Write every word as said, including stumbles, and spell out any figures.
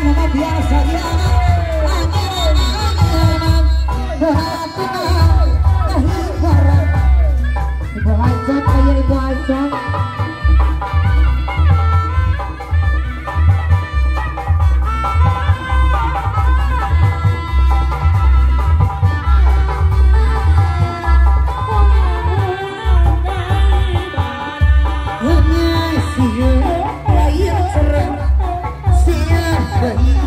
nama biasa ya. Ibu Hancon, ayo Ibu Hancon. Hanya siapa yang cerah, siapa